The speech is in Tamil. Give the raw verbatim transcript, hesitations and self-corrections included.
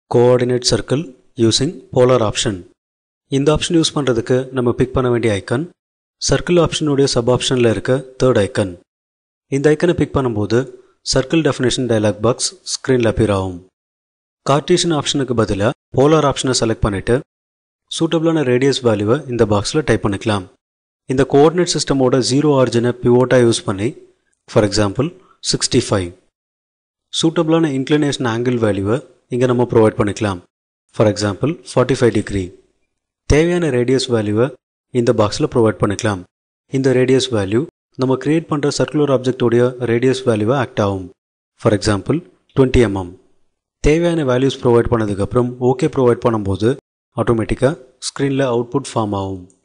coordinate circle using polar option. இந்த ஆப்ஷன் யூஸ் பண்றதுக்கு நம்ம பிக் பண்ண வேண்டிய ஐகான் சர்க்கிள் ஆப்ஷனுடைய சப் ஆப்ஷன்ல இருக்க தேர்ட் ஐகான். இந்த ஐகானை பிக் பண்ணும்போது சர்க்கிள் டெஃபினேஷன் டயலாக் பாக்ஸ் ஸ்கிரீன்ல அப்பியர் ஆகும். கார்ட்டீசியன் ஆப்ஷனுக்கு பதிலா போலார் ஆப்ஷனை செலக்ட் பண்ணிட்டு சூட்டபிளான ரேடியஸ் வேல்யூவை இந்த பாக்ஸ்ல டைப் பண்ணிக்கலாம். இந்த கோஆர்டினேட் சிஸ்டமோட ஜீரோ ஆரிஜினை பிவோட்டா யூஸ் பண்ணி ஃபார் எக்ஸாம்பிள் சிக்ஸ்டி ஃபைவ் சூட்டபிளான இன்க்ளினேஷன் ஆங்கிள் வேல்யூவை இங்க நம்ம ப்ரொவைட் பண்ணிக்கலாம். For example forty five degree. தேவையான ரேடியஸ் வேல்யூவை இந்த பாக்ஸில் ப்ரொவைட் பண்ணிக்கலாம். இந்த ரேடியஸ் வேல்யூ நம்ம கிரியேட் பண்ணுற சர்க்குலர் ஆப்ஜெக்டோடைய ரேடியஸ் வேல்யூவை ஆக்ட் ஆகும். For example twenty mm. தேவையான வேல்யூஸ் ப்ரொவைட் பண்ணதுக்கப்புறம் ஓகே ப்ரொவைட் பண்ணும்போது ஆட்டோமேட்டிக்காக ஸ்க்ரீனில் அவுட்புட் ஃபார்ம் ஆகும்.